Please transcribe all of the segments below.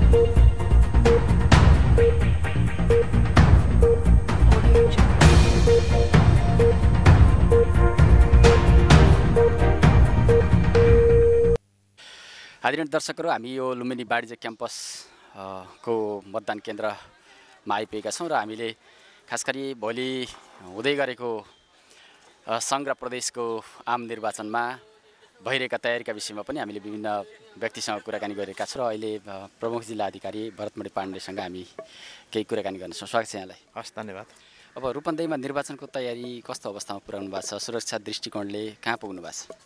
आदरणीय दर्शकहरू, हामी यो लुम्बिनी वाणिज्य क्याम्पस को मतदान केन्द्रमा आइपुगेका छौँ र हामीले खास गरी भोलि हुँदै गरेको सङ्घ र प्रदेशको आम निर्वाचनमा भइरहेका तयारीका विषयमा पनि हामीले विभिन्न व्यक्तिसँग कुराकानी गरेका छौँ र अहिले प्रमुख जिल्ला अधिकारी भरतमण पाण्डेसँग हामी केही कुराकानी गर्नेछौँ। स्वागत छ यहाँलाई। हस्, धन्यवाद। अब रूपन्देहीमा निर्वाचनको तयारी कस्तो अवस्थामा पुर्याउनु भएको छ? सुरक्षा दृष्टिकोणले कहाँ पुग्नु भएको छ?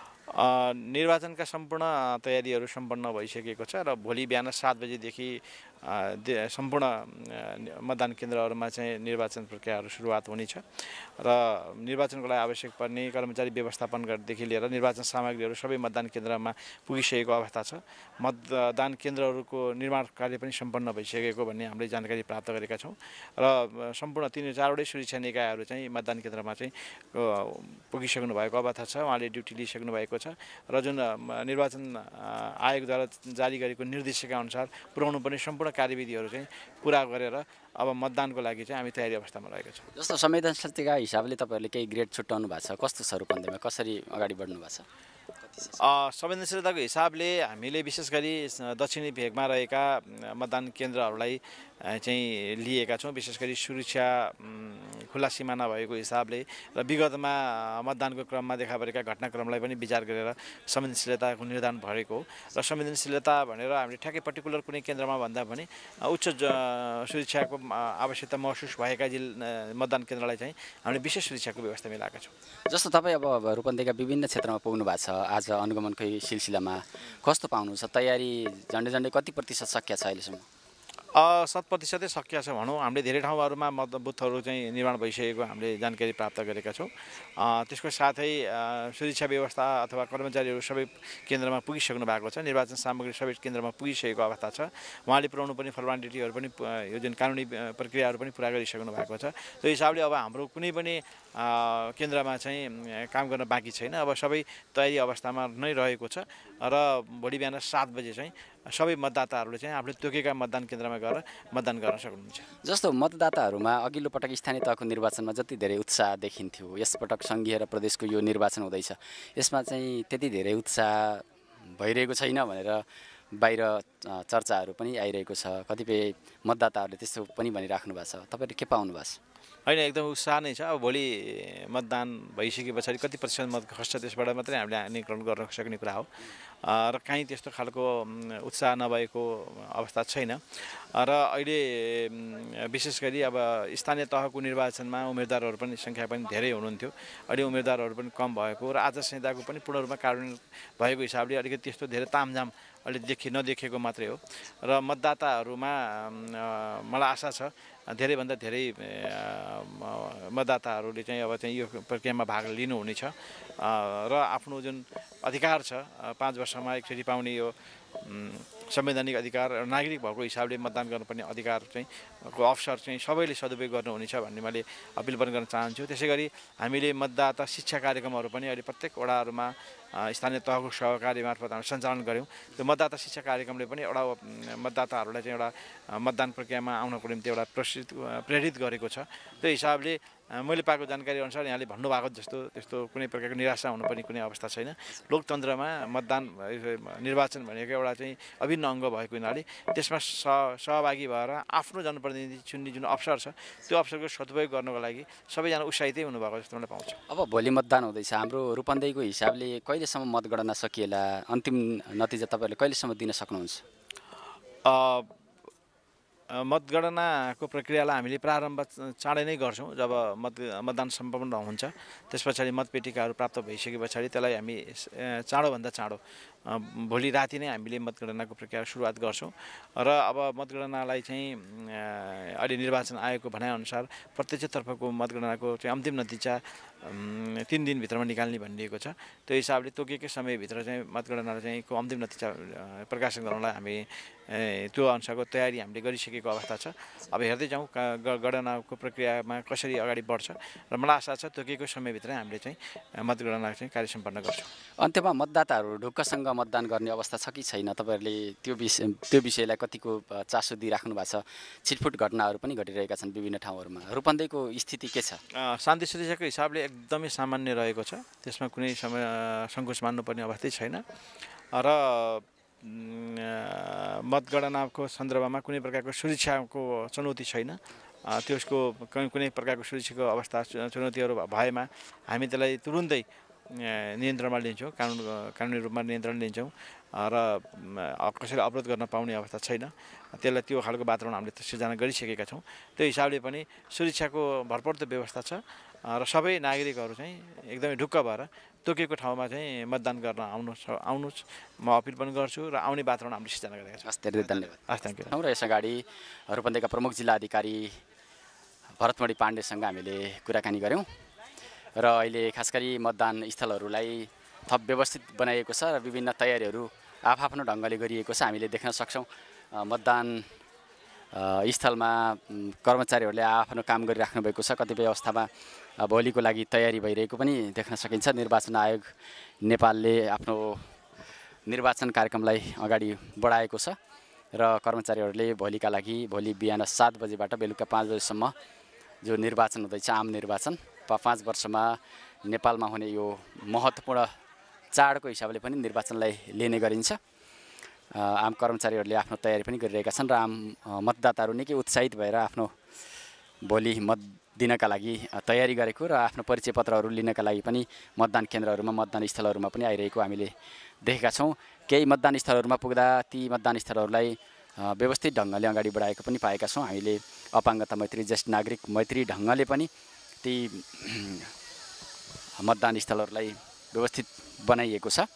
निर्वाचनका सम्पूर्ण तयारीहरू सम्पन्न भइसकेको छ र भोलि बिहान 7 बजेदेखि सम्पूर्ण मतदान केन्द्रहरूमा चाहिँ निर्वाचन प्रक्रियाहरू सुरुवात हुनेछ र निर्वाचनको लागि आवश्यक पर्ने कर्मचारी व्यवस्थापनदेखि लिएर निर्वाचन सामग्रीहरू सबै मतदान केन्द्रमा पुगिसकेको अवस्था छ। मतदान केन्द्रहरूको निर्माण कार्य पनि सम्पन्न भइसकेको भन्ने हामीले जानकारी प्राप्त गरेका छौँ र सम्पूर्ण 3-4वटै सुरक्षा निकायहरू चाहिँ मतदान केन्द्रमा चाहिँ पुगिसक्नु भएको अवस्था छ। उहाँले ड्युटी लिइसक्नु भएको छ र जुन निर्वाचन आयोगद्वारा जारी गरेको निर्देशिका अनुसार पुर्याउनु पर्ने सम्पूर्ण कार्यविधिहरू चाहिँ पुरा गरेर अब मतदानको लागि चाहिँ हामी तयारी अवस्थामा रहेका छौँ। जस्तो संवेदनशीलताका हिसाबले तपाईँहरूले केही ग्रेड छुट्याउनु भएको छ, कस्तो छ रूपन्देहीमा, कसरी अगाडि बढ्नु भएको छ? संवेदनशीलताको हिसाबले हामीले विशेष गरी दक्षिणी भेगमा रहेका मतदान केन्द्रहरूलाई चाहिँ लिएका छौँ। विशेष गरी सुरक्षा खुला सीमा नभएको हिसाबले र विगतमा मतदानको क्रममा देखा परेका घटनाक्रमलाई पनि विचार गरेर संवेदनशीलताको निर्धारण भएको हो र संवेदनशीलता भनेर हामीले ठ्याक्कै पर्टिकुलर कुनै केन्द्रमा भन्दा पनि उच्च सुरक्षाको आवश्यकता महसुस भएका मतदान केन्द्रलाई चाहिँ हामीले विशेष सुरक्षाको व्यवस्था मिलाएका छौँ। जस्तो तपाईँ अब रूपन्देहीका विभिन्न क्षेत्रमा पुग्नु भएको छ, आज अनुगमनकै सिलसिलामा कस्तो पाउनुहुन्छ? तयारी झन्डै कति प्रतिशत सकिया छ अहिलेसम्म? 100% सकिया छ भनौँ। हामीले धेरै ठाउँहरूमा बुथहरू चाहिँ निर्माण भइसकेको हामीले जानकारी प्राप्त गरेका छौँ। त्यसको साथै सुरक्षा व्यवस्था अथवा कर्मचारीहरू सबै केन्द्रमा पुगिसक्नु भएको छ। निर्वाचन सामग्री सबै केन्द्रमा पुगिसकेको अवस्था छ। उहाँले पुर्याउनु पर्ने फर्मालिटीहरू पनि यो जुन कानुनी प्रक्रियाहरू पनि पुरा गरिसक्नु भएको छ। त्यो हिसाबले अब हाम्रो कुनै पनि केन्द्रमा चाहिँ काम गर्न बाँकी छैन। अब सबै तयारी अवस्थामा नै रहेको छ र भोलि बिहान 7 बजे चाहिँ सबै मतदाताहरूले चाहिँ आफूले तोकेका मतदान केन्द्रमा गएर मतदान गर्न सक्नुहुन्छ। जस्तो मतदाताहरूमा अघिल्लो पटक स्थानीय तहको निर्वाचनमा जति धेरै उत्साह देखिन्थ्यो, यसपटक सङ्घीय र प्रदेशको यो निर्वाचन हुँदैछ, यसमा चाहिँ त्यति धेरै उत्साह भइरहेको छैन भनेर बाहिर चर्चाहरू पनि आइरहेको छ। कतिपय मतदाताहरूले त्यस्तो पनि भनिराख्नु भएको छ। तपाईँले के पाउनु भएको छ? होइन, एकदम उत्साह नै छ। अब भोलि मतदान भइसके पछाडि कति प्रतिशत मत खस्छ त्यसबाट मात्रै हामीले नियन्त्रण गर्न सक्ने कुरा हो र काहीँ त्यस्तो खालको उत्साह नभएको अवस्था छैन। र अहिले विशेष गरी अब स्थानीय तहको निर्वाचनमा उम्मेदवारहरू पनि सङ्ख्या पनि धेरै हुनुहुन्थ्यो। अहिले उम्मेदवारहरू पनि कम भएको र आचार संहिताको पनि पूर्ण रूपमा कार्यान्वयन भएको हिसाबले अलिकति त्यस्तो धेरै तामझाम अहिले नदेखेको मात्रै हो र मतदाताहरूमा मलाई आशा छ धेरैभन्दा धेरै मतदाताहरूले चाहिँ अब चाहिँ यो प्रक्रियामा भाग लिनुहुनेछ र आफ्नो जुन अधिकार छ 5 वर्षमा एकचोटि पाउने यो संवैधानिक अधिकार नागरिक भएको हिसाबले मतदान गर्नुपर्ने अधिकार चाहिँ को अवसर चाहिँ सबैले सदुपयोग गर्नुहुनेछ भन्ने मैले अपिल पनि गर्न चाहन्छु। त्यसै गरी हामीले मतदाता शिक्षा कार्यक्रमहरू पनि अहिले प्रत्येक वडाहरूमा स्थानीय तहको सहकारी मार्फत हामीले सञ्चालन गऱ्यौँ। त्यो मतदाता शिक्षा कार्यक्रमले पनि एउटा मतदाताहरूलाई चाहिँ एउटा मतदान प्रक्रियामा आउनको निम्ति एउटा प्रेरित गरेको छ। त्यो हिसाबले मैले पाएको जानकारी अनुसार यहाँले भन्नुभएको जस्तो त्यस्तो कुनै प्रकारको निराशा हुनुपर्ने कुनै अवस्था छैन। लोकतन्त्रमा मतदान निर्वाचन भनेको एउटा चाहिँ अभिन्न अङ्ग भएको हुनाले त्यसमा सहभागी भएर आफ्नो जनप्रतिनिधि चुन्ने जुन अवसर छ त्यो अवसरको सदुपयोग गर्नको लागि सबैजना उत्साहितै हुनुभएको जस्तो मैले पाउँछु। अब भोलि मतदान हुँदैछ, हाम्रो रूपन्देहीको हिसाबले कहिलेसम्म मतगणना सकिएला? अन्तिम नतिजा तपाईँहरूले कहिलेसम्म दिन सक्नुहुन्छ? मतगणनाको प्रक्रियालाई हामीले प्रारम्भ चाँडै नै गर्छौँ। जब मतदान सम्पन्न हुन्छ त्यस पछाडि मतपेटिकाहरू प्राप्त भइसके पछाडि त्यसलाई हामी चाँडोभन्दा चाँडो भोलि राति नै हामीले मतगणनाको प्रक्रिया सुरुवात गर्छौँ र अब मतगणनालाई चाहिँ अहिले निर्वाचन आयोगको भनाइअनुसार प्रत्यक्षतर्फको मतगणनाको चाहिँ अन्तिम नतिजा 3 दिनभित्रमा निकाल्ने भनिएको छ। त्यो हिसाबले तोकेकै समयभित्र चाहिँ मतगणना चाहिँ को अन्तिम नतिजा प्रकाशन गर्नलाई हामी त्यो अनुसारको तयारी हामीले गरिसकेको अवस्था छ। अब हेर्दै जाउँ गणनाको प्रक्रियामा कसरी अगाडि बढ्छ र मलाई आशा छ तोकेको समयभित्रै हामीले चाहिँ मतगणना चाहिँ कार्य सम्पन्न गर्छौँ। अन्त्यमा मतदाताहरू ढुक्कसँग मतदान गर्ने अवस्था छ कि छैन? तपाईँहरूले त्यो विषयलाई कतिको चासो दिइराख्नु भएको छ? छिटफुट घटनाहरू पनि घटिरहेका छन् विभिन्न ठाउँहरूमा। रूपन्देहीको स्थिति के छ? शान्ति सुरक्षाको हिसाबले एकदमै सामान्य रहेको छ, त्यसमा कुनै सङ्कोच मान्नुपर्ने अवस्था छैन र मतगणनाको सन्दर्भमा कुनै प्रकारको सुरक्षाको चुनौती छैन। त्यसको कुनै प्रकारको सुरक्षाको अवस्था चुनौतीहरू भएमा हामी त्यसलाई तुरुन्तै नियन्त्रणमा लिन्छौँ, कानुनी रूपमा नियन्त्रण लिन्छौँ र कसैले अवरोध गर्न पाउने अवस्था छैन। त्यसलाई त्यो खालको वातावरण हामीले सृजना गरिसकेका छौँ। त्यो हिसाबले पनि सुरक्षाको भरपर्दो व्यवस्था छ र सबै नागरिकहरू चाहिँ एकदमै ढुक्क भएर तोकेको ठाउँमा चाहिँ मतदान गर्न आउनुहोस् म अपिल पनि गर्छु र आउने वातावरण हामीले सृजना गरेका छौँ। हस्, धेरै धन्यवाद। हस्, थ्याङ्क यू। र यस अगाडि रूपन्देहीका प्रमुख जिल्ला अधिकारी भरतमण पाण्डेसँग हामीले कुराकानी गऱ्यौँ र अहिले खास गरी मतदान स्थलहरूलाई थप व्यवस्थित बनाइएको छ र विभिन्न तयारीहरू आफ्नो ढङ्गले गरिएको छ। हामीले देख्न सक्छौँ मतदान स्थलमा कर्मचारीहरूले आफ्नो काम गरिराख्नु भएको छ। कतिपय अवस्थामा भोलिको लागि तयारी भइरहेको पनि देख्न सकिन्छ। निर्वाचन आयोग नेपालले आफ्नो निर्वाचन कार्यक्रमलाई अगाडि बढाएको छ र कर्मचारीहरूले भोलिका लागि भोलि बिहान 7 बजेबाट बेलुका 5 बजेसम्म जो निर्वाचन हुँदैछ, आम निर्वाचन 5 वर्षमा नेपालमा हुने यो महत्त्वपूर्ण चाडको हिसाबले पनि निर्वाचनलाई लिने गरिन्छ। आम कर्मचारीहरूले आफ्नो तयारी पनि गरिरहेका छन् र आम मतदाताहरू निकै उत्साहित भएर आफ्नो भोलि मत दिनका लागि तयारी गरेको र आफ्नो परिचय पत्रहरू लिनका लागि पनि मतदान केन्द्रहरूमा, मतदान स्थलहरूमा पनि आइरहेको हामीले देखेका छौँ। केही मतदान स्थलहरूमा पुग्दा ती मतदान स्थलहरूलाई व्यवस्थित ढङ्गले अगाडि बढाएको पनि पाएका छौँ। हामीले अपाङ्गता मैत्री, ज्येष्ठ नागरिक मैत्री ढङ्गले पनि ती मतदान स्थलहरूलाई व्यवस्थित बनाइएको छ।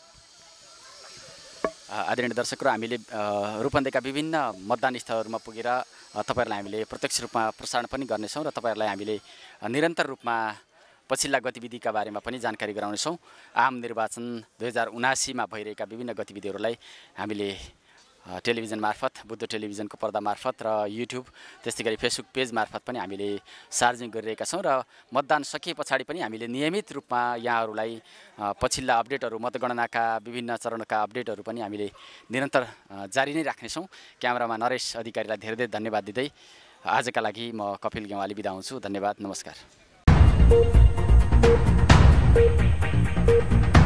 आदरणीय दर्शकहरू, हामीले रूपन्देहीका विभिन्न मतदान स्थलहरूमा पुगेर तपाईँहरूलाई हामीले प्रत्यक्ष रूपमा प्रसारण पनि गर्नेछौँ र तपाईँहरूलाई हामीले निरन्तर रूपमा पछिल्ला गतिविधिका बारेमा पनि जानकारी गराउनेछौँ। आम निर्वाचन 2079मा भइरहेका विभिन्न गतिविधिहरूलाई हामीले टेलिभिजन मार्फत, बुद्ध टेलिभिजनको पर्दा मार्फत र युट्युब त्यस्तै गरी फेसबुक पेज मार्फत पनि हामीले सार्वजनिक गरिरहेका छौँ र मतदान सकिए पछाडि पनि हामीले नियमित रूपमा यहाँहरूलाई पछिल्ला अपडेटहरू, मतगणनाका विभिन्न चरणका अपडेटहरू पनि हामीले निरन्तर जारी नै राख्नेछौँ। क्यामेरामा नरेश अधिकारीलाई धेरै धेरै धन्यवाद दिँदै आजका लागि म कपिल गेवाली बिदा हुन्छु। धन्यवाद, नमस्कार।